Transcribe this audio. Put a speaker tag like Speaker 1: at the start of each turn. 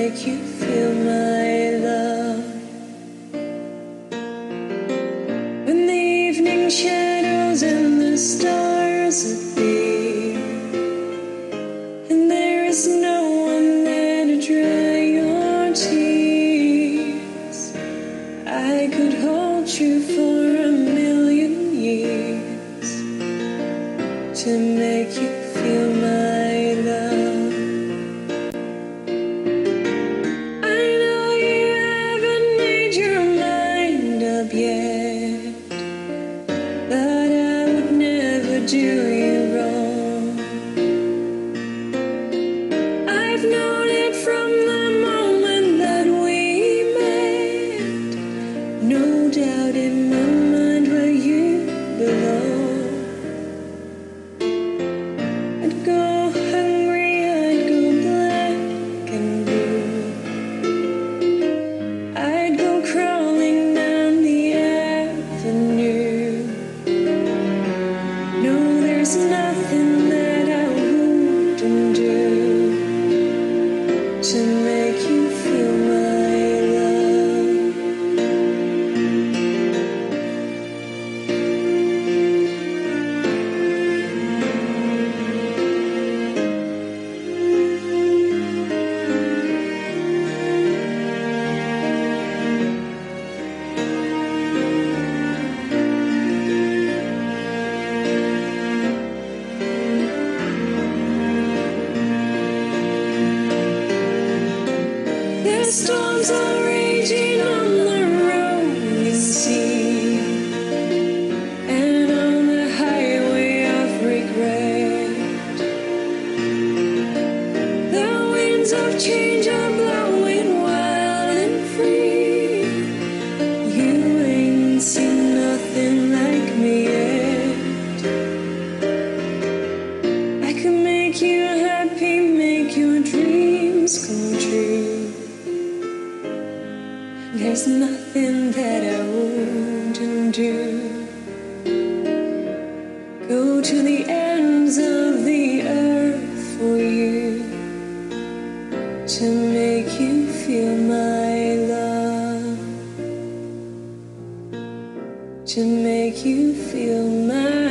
Speaker 1: make you feel my love. When the evening shadows and the stars appear, and there is no one there to dry your tears, I could hold you for a million years to make you feel my love. I know you haven't made your mind up yet, but I would never do you wrong. I've known it from the moment that we met, no doubt in my mind where you belong. I'd go hungry, I'd go black and blue, I'd go crawling down the avenue. No, there's nothing that I wouldn't do to make you feel my love. The storms are raging on the rolling sea, and on the highway of regret. The winds of change are blowing wild and free. You ain't seen nothing like me yet. I can make you happy, make your dreams come true. There's nothing that I wouldn't do. Go to the ends of the earth for you to make you feel my love, to make you feel my